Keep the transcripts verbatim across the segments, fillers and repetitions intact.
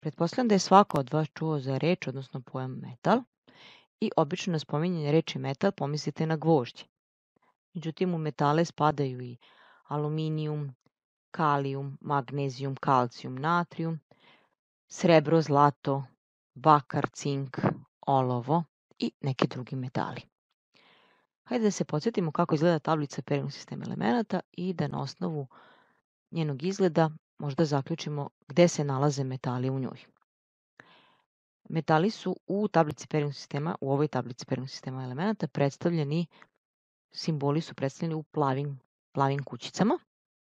Pretpostavljam da je svako od vas čuo za reč, odnosno pojam metal i obično na spominjanje reči metal pomislite na gvožđe. Međutim, u metale spadaju i aluminijum, kalijum, magnezijum, kalcijum, natrijum, srebro, zlato, bakar, cink, olovo i neki drugi metali. Hajde da se podsjetimo kako izgleda tablica periodnog sistema elemenata i da na osnovu njenog izgleda možda zaključimo gde se nalaze metali u njoj. Metali su u tablici periodnog sistema, u ovoj tablici periodnog sistema elemenata predstavljeni, simboli su predstavljeni u plavim, plavim kućicama.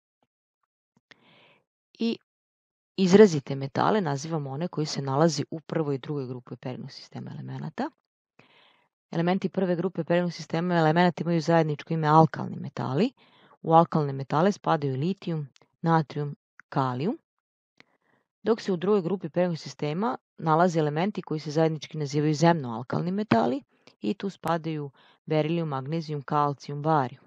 I izrazite metale nazivamo one koji se nalazi u prvoj i drugoj grupi periodnog sistema elemenata. Elementi prve grupe periodnog sistema elemenata imaju zajedničko ime alkalni metali. U alkalne metale spadaju litijum, natrijum, kalijum, dok se u drugoj grupi periodnog sistema nalaze elementi koji se zajednički nazivaju zemno-alkalni metali i tu spadaju berilijum, magnezijum, kalcijum, barijum.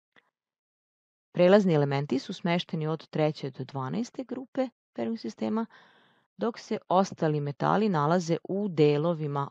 Prelazni elementi su smešteni od treće do dvanaeste grupe periodnog sistema, dok se ostali metali nalaze u delovima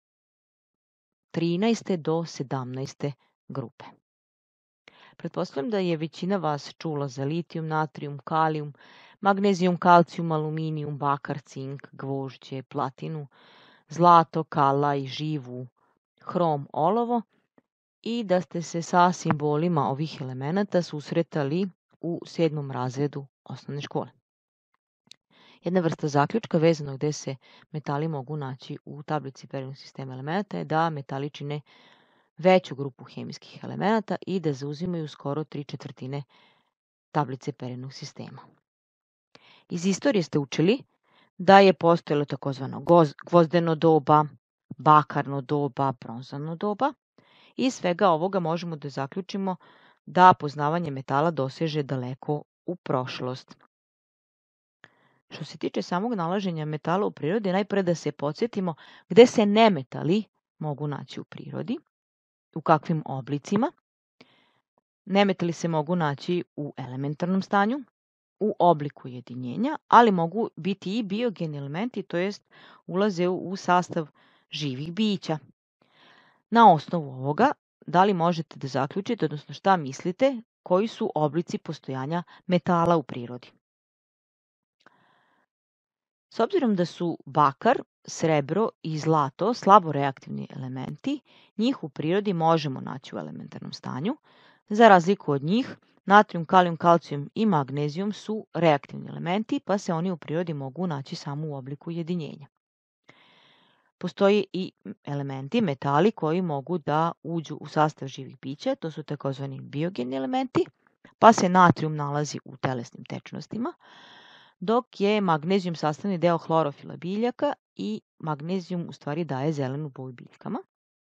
trinaeste do sedamnaeste grupe. Pretpostavljam da je većina vas čula za litijum, natrijum, kalijum, magnezijum, kalcijum, aluminijum, bakar, cink, gvožđe, platinu, zlato, kalaj, živu, hrom, olovo i da ste se sa simbolima ovih elemenata susretali u sedmom razredu osnovne škole. Jedna vrsta zaključka vezano gde se metali mogu naći u tablici periodnog sistema elemenata je da metali čine veću grupu hemijskih elemenata i da zauzimaju skoro tri četvrtine tablice periodnog sistema. Iz istorije ste učili da je postojalo takozvano gvozdeno doba, bakarno doba, bronzano doba. Iz svega ovoga možemo da zaključimo da poznavanje metala doseže daleko u prošlost. Što se tiče samog nalaženja metala u prirodi, najpre da se podsjetimo gde se nemetali mogu naći u prirodi, u kakvim oblicima. Nemetali se mogu naći u elementarnom stanju, u obliku jedinjenja, ali mogu biti i biogeni elementi, to jest ulaze u sastav živih bića. Na osnovu ovoga, da li možete da zaključite, odnosno šta mislite, koji su oblici postojanja metala u prirodi? S obzirom da su bakar, srebro i zlato slabo reaktivni elementi, njih u prirodi možemo naći u elementarnom stanju. Za razliku od njih, natrijum, kalijum, kalcijum i magnezijum su reaktivni elementi, pa se oni u prirodi mogu naći samo u obliku jedinjenja. Postoje i elementi, metali koji mogu da uđu u sastav živih bića, to su takozvani biogeni elementi, pa se natrijum nalazi u telesnim tečnostima, dok je magnezijum sastavni deo hlorofila biljaka i magnezijum u stvari daje zelenu boju biljkama.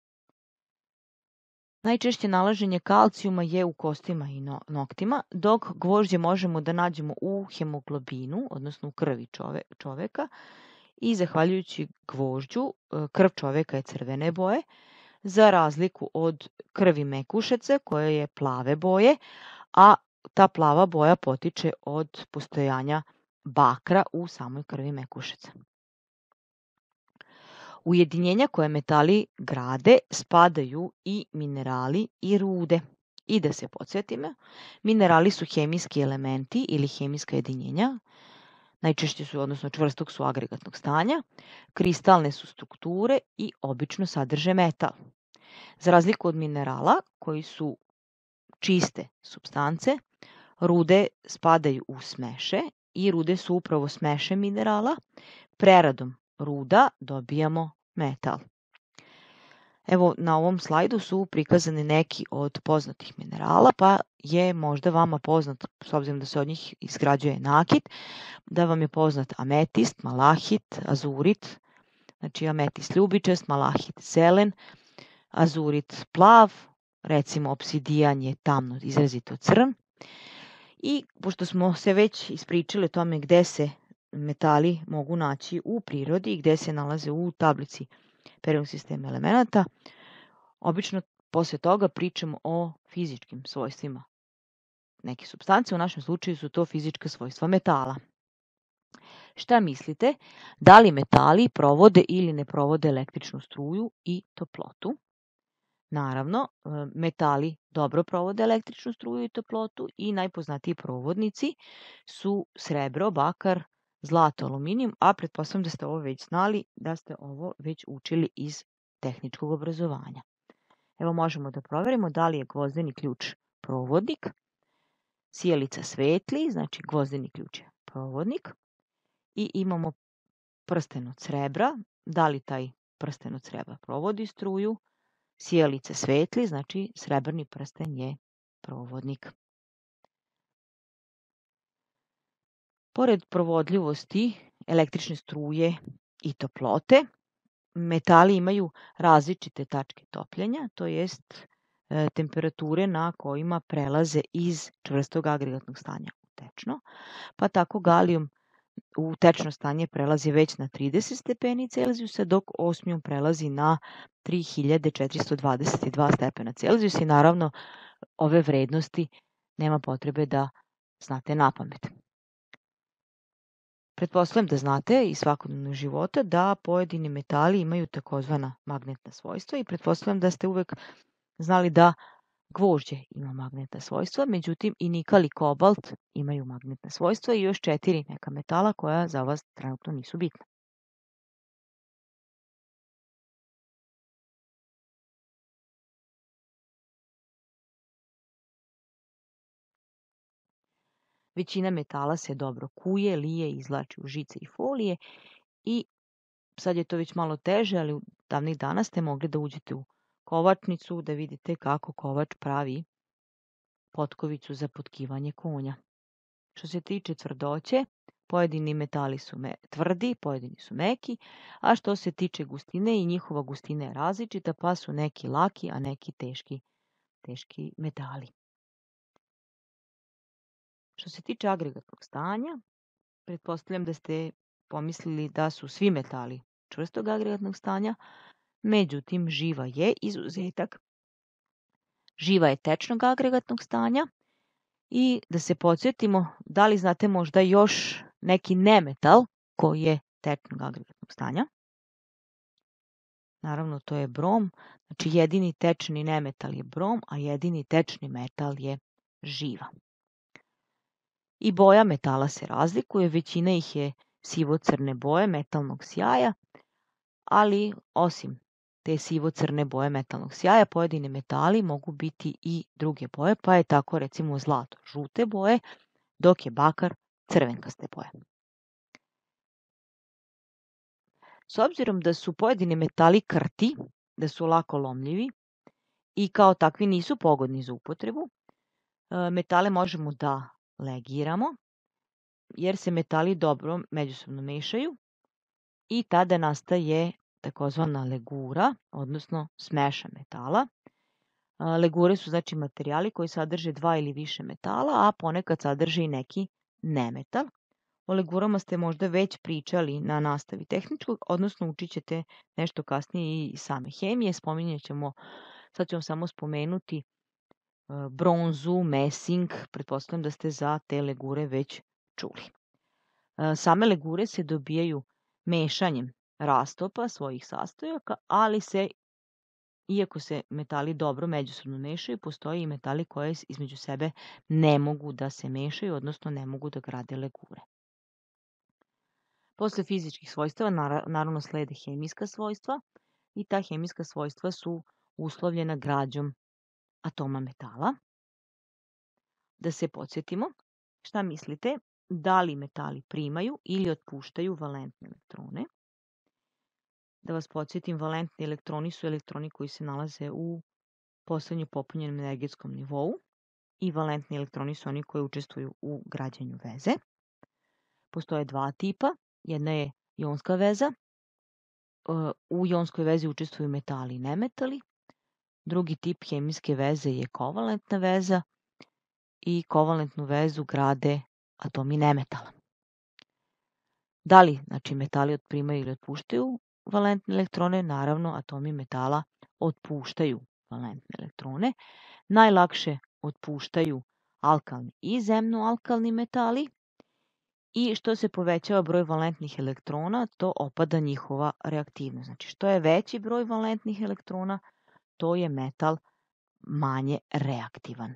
Najčešće nalaženje kalcijuma je u kostima i noktima, dok gvožđe možemo da nađemo u hemoglobinu, odnosno u krvi čoveka, i zahvaljujući gvožđu krv čoveka je crvene boje, za razliku od krvi mekušaca koja je plave boje, a ta plava boja potiče od postojanja bakra u samoj krvi mekušaca. U jedinjenja koje metali grade spadaju i minerali i rude. I da se podsjetimo, minerali su hemijski elementi ili hemijska jedinjenja, najčešće su, odnosno čvrstog su agregatnog stanja, kristalne su strukture i obično sadrže metal. Za razliku od minerala koji su čiste supstance, rude spadaju u smeše i rude su upravo smeše minerala. Preradom ruda dobijamo metal. Evo, na ovom slajdu su prikazani neki od poznatih minerala, pa je možda vama poznat, s obzirom da se od njih izgrađuje nakit, da vam je poznat ametist, malahit, azurit, znači ametist ljubičast, malahit zelen, azurit plav, recimo obsidijan je tamno izrazito crn. I pošto smo se već ispričali o tome gde se metali mogu naći u prirodi i gde se nalaze u tablici periodnog sistema elemenata, obično posle toga pričamo o fizičkim svojstvima neke supstance, u našem slučaju su to fizička svojstva metala. Šta mislite, da li metali provode ili ne provode električnu struju i toplotu? Naravno, metali dobro provode električnu struju i toplotu i najpoznatiji provodnici su srebro, bakar, zlato, aluminijum, a pretpostavljam da ste ovo već znali, da ste ovo već učili iz tehničkog obrazovanja. Evo možemo da proverimo da li je gvozdeni ključ provodnik, sijalica svetli, znači gvozdeni ključ je provodnik, i imamo prsten od srebra, da li taj prsten od srebra provodi struju, sijalice svetli, znači srebrni prsten je provodnik. Pored provodljivosti električne struje i toplote, metali imaju različite tačke topljenja, to jest e, temperature na kojima prelaze iz čvrstog agregatnog stanja u tečno, pa tako galijum u tečno stanje prelazi već na trideset stepeni Celzijusa, dok osmijum prelazi na tri hiljade četiristo dvadeset dva stepena Celzijusa i naravno ove vrednosti nema potrebe da znate napamet. Pretpostavljam da znate iz svakodnevnog života da pojedini metali imaju takozvana magnetna svojstva i pretpostavljam da ste uvek znali da gvožđe ima magnetna svojstva, međutim i nikal i kobalt imaju magnetna svojstva i još četiri neka metala koja za vas trenutno nisu bitna. Većina metala se dobro kuje, lije, izvlači u žice i folije i sad je to već malo teže, ali u davnih dana ste mogli da uđete u kovačnicu da vidite kako kovač pravi potkovicu za potkivanje konja. Što se tiče tvrdoće, pojedini metali su me, tvrdi, pojedini su meki, a što se tiče gustine i njihova gustina je različita, pa su neki laki, a neki teški, teški metali. Što se tiče agregatnog stanja, pretpostavljam da ste pomislili da su svi metali čvrstog agregatnog stanja, međutim živa je izuzetak. Živa je tečnog agregatnog stanja i da se podsjetimo, da li znate možda još neki nemetal koji je tečnog agregatnog stanja? Naravno, to je brom. Znači, jedini tečni nemetal je brom, a jedini tečni metal je živa. I boja metala se razlikuje, većina ih je sivo-crne boje metalnog sjaja, ali osim te sivo-crne boje metalnog sjaja, pojedini metali mogu biti i druge boje, pa je tako recimo zlato žute boje, dok je bakar crvenkaste boje. S obzirom da su pojedini metali krti, da su lako lomljivi i kao takvi nisu pogodni za upotrebu, metale možemo da legiramo, jer se metali dobro međusobno mešaju i tada nastaje takozvana legura, odnosno smeša metala. Legure su znači materijali koji sadrže dva ili više metala, a ponekad sadrže i neki nemetal. O legurama ste možda već pričali na nastavi tehničkog, odnosno učit ćete nešto kasnije i same hemije. Spominjat ćemo, sad ću vam samo spomenuti bronzu, mesing, pretpostavljam da ste za te legure već čuli. Same legure se dobijaju mešanjem rastopa svojih sastojaka, ali se, iako se metali dobro međusobno mešaju, postoje i metali koje između sebe ne mogu da se mešaju, odnosno ne mogu da grade legure. Posle fizičkih svojstava naravno slede hemijska svojstva i ta hemijska svojstva su uslovljena građom atoma metala. Da se podsjetimo, šta mislite, da li metali primaju ili otpuštaju valentne elektrone? Da vas podsjetim, valentni elektroni su elektroni koji se nalaze u poslednje popunjenom energetskom nivou i valentni elektroni su oni koji učestvuju u građenju veze. Postoje dva tipa. Jedna je ionska veza. U ionskoj vezi učestvuju metali i nemetali. Drugi tip hemijske veze je kovalentna veza i kovalentnu vezu grade atomi nemetala. Da li znači, metali otprimaju ili otpuštaju valentne elektrone? Naravno, atomi metala otpuštaju valentne elektrone. Najlakše otpuštaju alkalni i zemno-alkalni metali I što se povećava broj valentnih elektrona, to opada njihova reaktivnost. Znači, što je veći broj valentnih elektrona, to je metal manje reaktivan.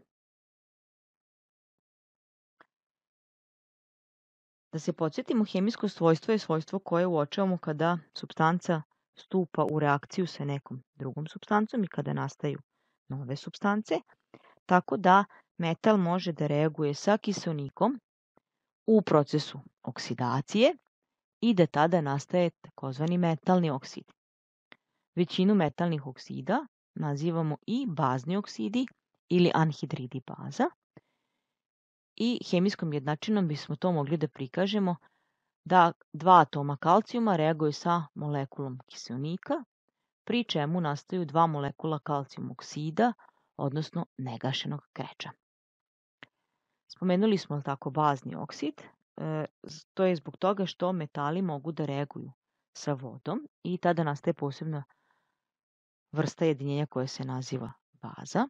Da se podsjetimo, hemijsko svojstvo je svojstvo koje uočavamo kada supstanca stupa u reakciju sa nekom drugom supstancom i kada nastaju nove supstance, tako da metal može da reaguje sa kiseonikom u procesu oksidacije i da tada nastaje takozvani metalni oksid. Većinu metalnih oksida nazivamo i bazni oksidi ili anhidridi baza i hemijskom jednačinom bismo to mogli da prikažemo da dva atoma kalcijuma reaguju sa molekulom kiseonika, pri čemu nastaju dva molekula kalcijum oksida, odnosno negašenog kreča. Spomenuli smo tako bazni oksid, e, to je zbog toga što metali mogu da reaguju sa vodom i tada nastaje posebna vrsta jedinjenja koja se naziva baza.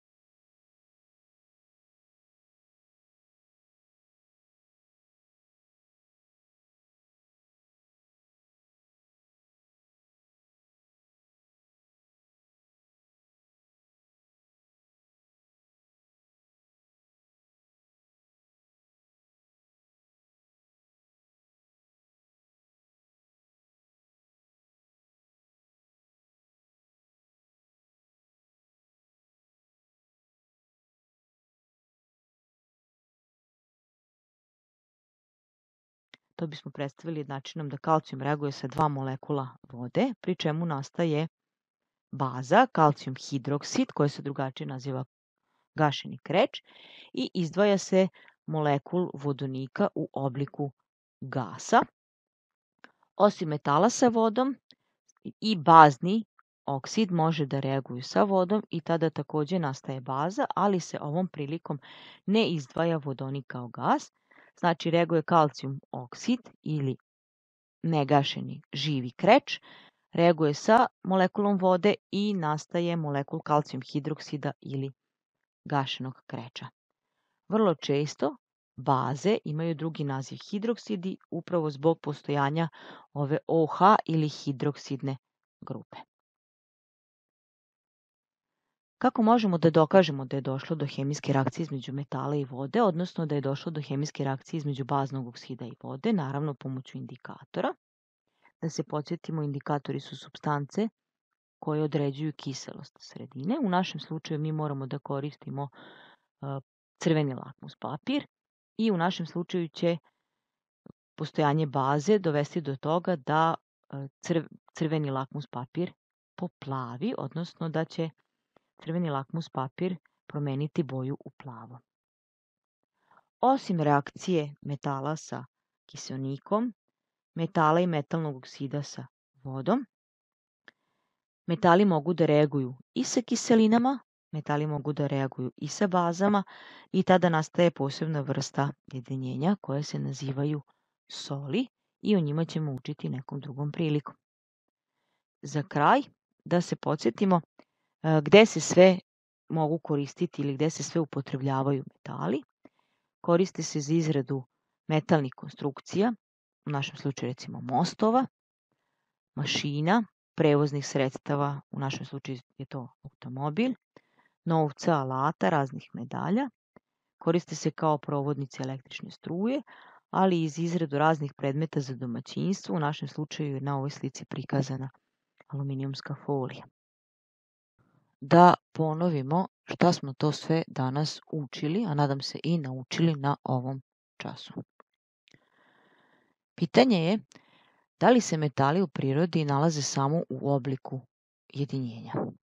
To bismo predstavili jednačinom da kalcijum reaguje sa dva molekula vode, pri čemu nastaje baza, kalcijum hidroksid, koja se drugačije naziva gašeni kreč, i izdvaja se molekul vodonika u obliku gasa. Osim metala sa vodom, i bazni oksid može da reaguju sa vodom i tada takođe nastaje baza, ali se ovom prilikom ne izdvaja vodonik kao gas. Znači, reaguje kalcijum oksid ili negašeni živi kreč, reaguje sa molekulom vode i nastaje molekul kalcijum hidroksida ili gašenog kreča. Vrlo često baze imaju drugi naziv hidroksidi upravo zbog postojanja ove OH ili hidroksidne grupe. Kako možemo da dokažemo da je došlo do hemijske reakcije između metala i vode, odnosno da je došlo do hemijske reakcije između baznog oksida i vode, naravno pomoću indikatora. Da se podsjetimo, indikatori su supstance koje određuju kiselost sredine. U našem slučaju mi moramo da koristimo crveni lakmus papir i u našem slučaju će postojanje baze dovesti do toga da crveni lakmus papir poplavi, odnosno da će crveni lakmus papir promeniti boju u plavo. Osim reakcije metala sa kiseonikom, metala i metalnog oksida sa vodom, metali mogu da reaguju i sa kiselinama, metali mogu da reaguju i sa bazama i tada nastaje posebna vrsta jedinjenja koje se nazivaju soli i o njima ćemo učiti nekom drugom prilikom. Za kraj, da se podsjetimo gde se sve mogu koristiti ili gde se sve upotrebljavaju metali. Koriste se za izradu metalnih konstrukcija, u našem slučaju recimo mostova, mašina, prevoznih sredstava, u našem slučaju je to automobil, novca, alata, raznih medalja. Koriste se kao provodnici električne struje, ali i za izradu raznih predmeta za domaćinstvo, u našem slučaju je na ovoj slici prikazana aluminijumska folija. Da ponovimo šta smo to sve danas učili, a nadam se i naučili na ovom času. Pitanje je da li se metali u prirodi nalaze samo u obliku jedinjenja.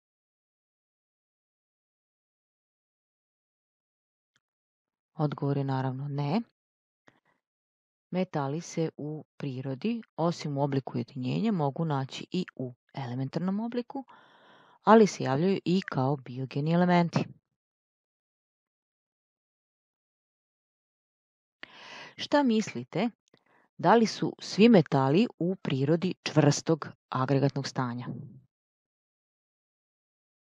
Odgovor je naravno ne. Metali se u prirodi, osim u obliku jedinjenja, mogu naći i u elementarnom obliku, ali se javljaju i kao biogeni elementi. Šta mislite, da li su svi metali u prirodi čvrstog agregatnog stanja?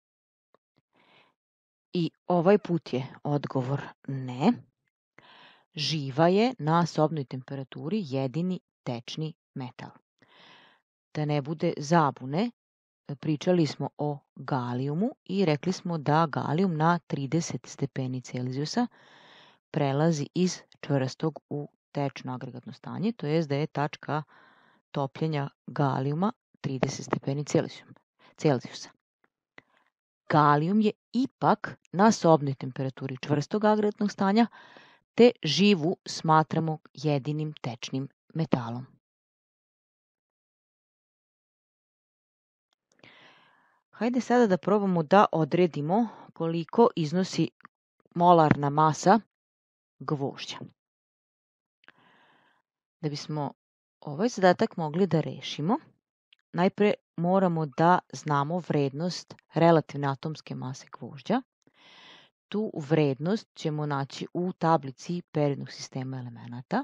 I ovaj put je odgovor ne. živa je na sobnoj temperaturi jedini tečni metal. Da ne bude zabune, pričali smo o galijumu i rekli smo da galijum na trideset stepeni Celzijusa prelazi iz čvrstog u tečno agregatno stanje, to jest da je tačka topljenja galijuma trideset stepeni Celzijusa. Galijum je ipak na sobnoj temperaturi čvrstog agregatnog stanja, te živu smatramo jedinim tečnim metalom. Hajde sada da probamo da odredimo koliko iznosi molarna masa gvožđa. Da bismo ovaj zadatak mogli da rešimo, najpre moramo da znamo vrednost relativne atomske mase gvožđa. Tu vrednost ćemo naći u tablici periodnog sistema elemenata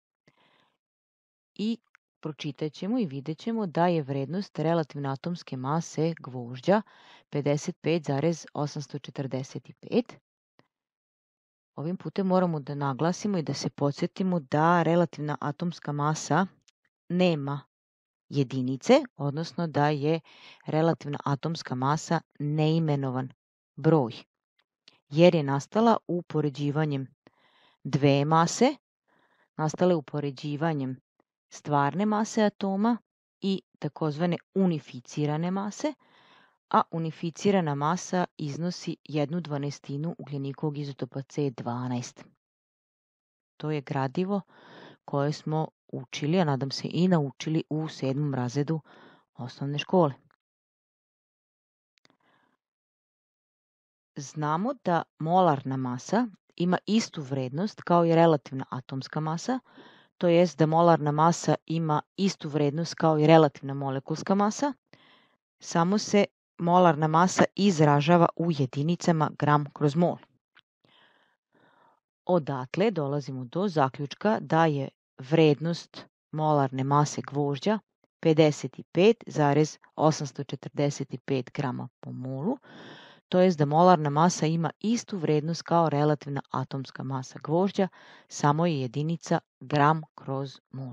i pročitat ćemo i vidjet ćemo da je vrednost relativne atomske mase gvožđa pedeset pet zarez osamsto četrdeset pet. Ovim putem moramo da naglasimo i da se podsjetimo da relativna atomska masa nema jedinice, odnosno da je relativna atomska masa neimenovan broj, jer je nastala upoređivanjem dve mase, nastala je upoređivanjem stvarne mase atoma i takozvane unificirane mase, a unificirana masa iznosi jednu dvanaestinu ugljenikovog izotopa C dvanaest. To je gradivo koje smo učili, a nadam se i naučili u sedmom razredu osnovne škole. Znamo da molarna masa ima istu vrednost kao i relativna atomska masa, to jest da molarna masa ima istu vrednost kao i relativna molekulska masa, samo se molarna masa izražava u jedinicama gram kroz mol. Odatle dolazimo do zaključka da je vrednost molarne mase gvožđa pedeset pet zarez osamsto četrdeset pet grama po molu, to jest da molarna masa ima istu vrednost kao relativna atomska masa gvožđa, samo je jedinica gram kroz mol.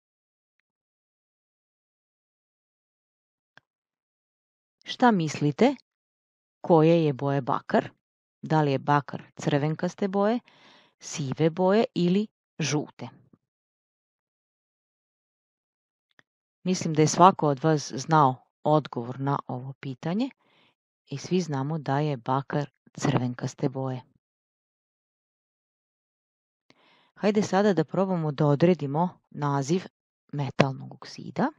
Šta mislite? Koje je boje bakar? Da li je bakar crvenkaste boje, sive boje ili žute? Mislim da je svako od vas znao odgovor na ovo pitanje i svi znamo da je bakar crvenkaste boje. Hajde sada da probamo da odredimo naziv metalnog oksida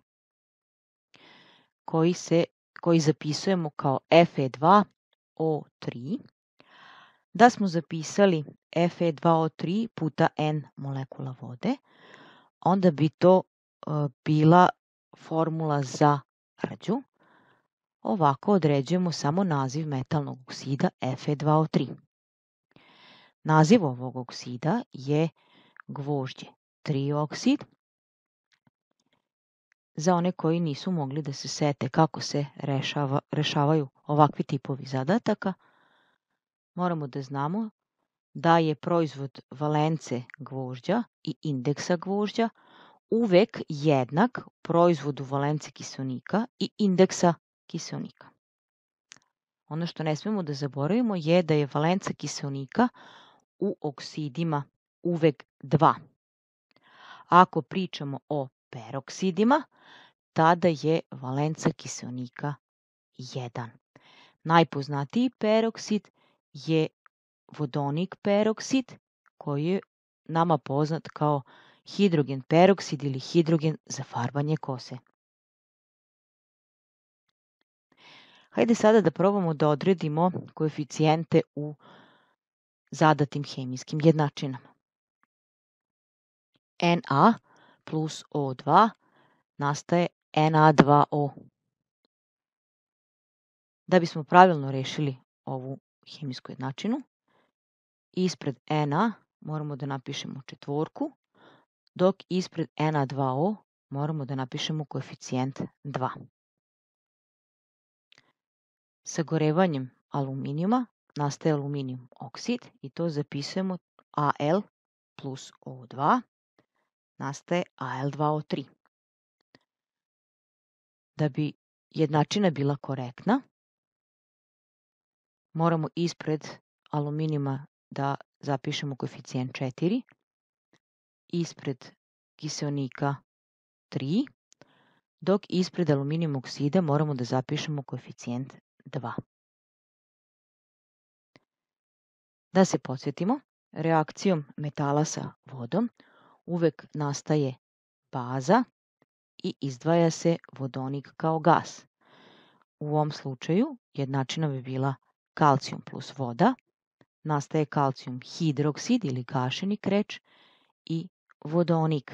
koji, se, koji zapisujemo kao F E dva O tri. Da smo zapisali F E dva O tri puta N molekula vode, onda bi to uh, bila formula za rđu. Ovako određujemo samo naziv metalnog oksida F E dva O tri. Naziv ovog oksida je gvožđe trioksid. Za one koji nisu mogli da se sete kako se rešava, rešavaju ovakvi tipovi zadataka, moramo da znamo da je proizvod valence gvožđa i indeksa gvožđa uvek jednak proizvodu valence kiseonika i indeksa kiseonika. Ono što ne smemo da zaboravimo je da je valenca kiseonika u oksidima uvek dva. Ako pričamo o peroksidima, tada je valenca kiseonika jedan. Najpoznatiji peroksid je vodonik peroksid, koji je nama poznat kao hidrogen peroksid ili hidrogen za farbanje kose. Hajde sada da probamo da odredimo koeficijente u zadatim hemijskim jednačinama. Na plus O dva nastaje Na dva O. Da bismo pravilno rešili ovu hemijsku jednačinu, ispred Na moramo da napišemo četvorku, dok ispred Na dva O moramo da napišemo koeficijent dva. Sagorevanjem aluminijuma nastaje aluminijum oksid i to zapisujemo Al plus O dva nastaje A L dva O tri. Da bi jednačina bila korektna, moramo ispred aluminijuma da zapišemo koeficijent četiri, ispred kiseonika tri, dok ispred aluminijum oksida moramo da zapišemo koeficijent dva. Da se podsjetimo, reakcijom metala sa vodom uvek nastaje baza i izdvaja se vodonik kao gas. U ovom slučaju jednačina bi bila kalcijum plus voda, nastaje kalcijum hidroksid ili gašeni kreč i vodonik.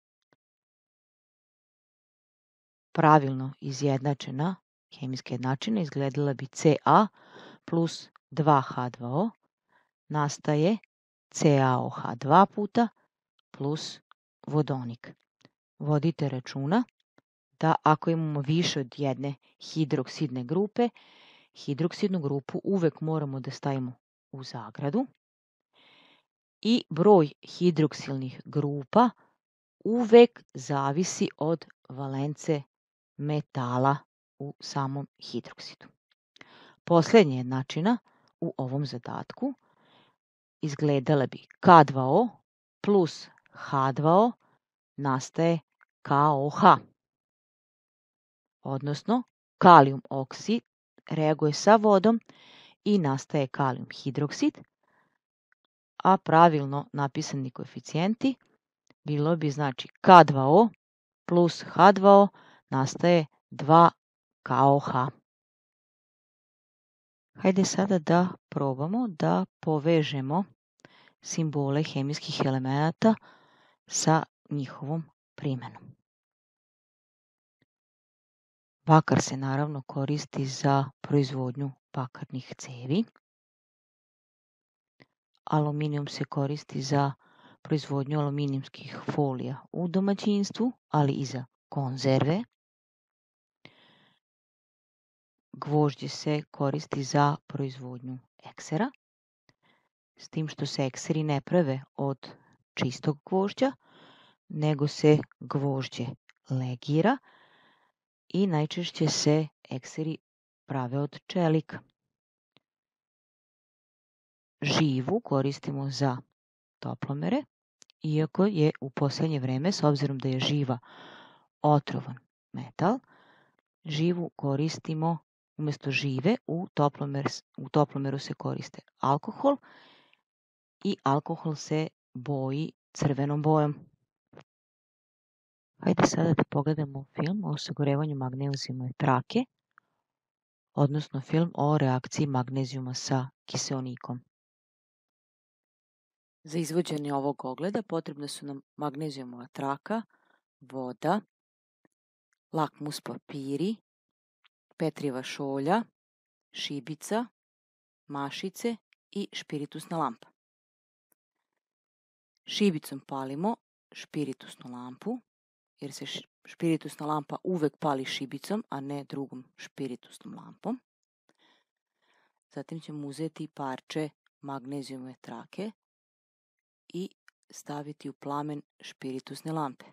Pravilno izjednačena hemijska jednačina izgledala bi Ca plus dva H dva O nastaje CaOH dva puta plus vodonik. Vodite računa da ako imamo više od jedne hidroksidne grupe, hidroksidnu grupu uvek moramo da stavimo u zagradu i broj hidroksilnih grupa uvek zavisi od valence metala u samom hidroksidu. Poslednja jednačina u ovom zadatku izgledala bi K dva O plus H dva O nastaje KOH, odnosno kalijum oksid reaguje sa vodom i nastaje kalijum hidroksid, a pravilno napisani koeficijenti bilo bi znači K dva O plus H dva O nastaje dva KOH. Hajde sada da probamo da povežemo simbole hemijskih elemenata sa njihovom primenom. Bakar se naravno koristi za proizvodnju bakarnih cevi. Aluminijum se koristi za proizvodnju aluminijumskih folija u domaćinstvu, ali i za konzerve. Gvožđe se koristi za proizvodnju eksera, s tim što se ekseri ne prave od čistog gvožđa, nego se gvožđe legira i najčešće se ekseri prave od čelika. Živu koristimo za toplomere, iako je u poslednje vreme, s obzirom da je živa otrovan metal, živu koristimo umesto žive, u, toplomer, u toplomeru se koriste alkohol i alkohol se boji crvenom bojom. Hajde sada da pogledamo film o sagorevanju magnezijumove trake, odnosno film o reakciji magnezijuma sa kiseonikom. Za izvođenje ovog ogleda potrebne su nam magnezijumova traka, voda, lakmus papiri, Petrijeva šolja, šibica, mašice i špiritusna lampa. Šibicom palimo špiritusnu lampu, jer se špiritusna lampa uvek pali šibicom, a ne drugom špiritusnom lampom. Zatim ćemo uzeti parče magnezijumove trake i staviti u plamen špiritusne lampe.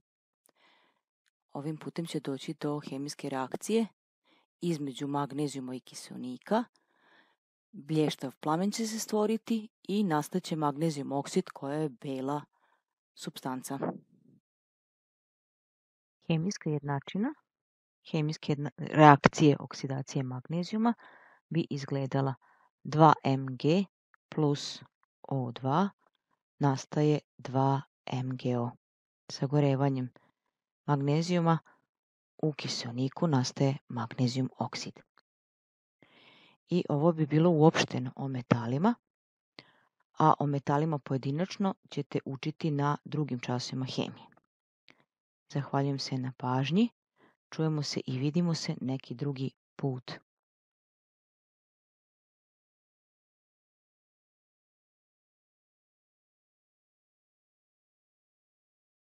Ovim putem će doći do hemijske reakcije između magnezijuma i kiseonika, blještav plamen će se stvoriti i nastaće magnezijum oksid koja je bela supstanca. Hemijska jednačina, hemijske jedna, reakcije oksidacije magnezijuma bi izgledala dva M G plus O dva nastaje dva M G O. Sagorevanjem magnezijuma u kiseoniku nastaje magnezijum oksid. I ovo bi bilo uopšteno o metalima, a o metalima pojedinačno ćete učiti na drugim časovima hemije. Zahvaljujem se na pažnji, čujemo se i vidimo se neki drugi put.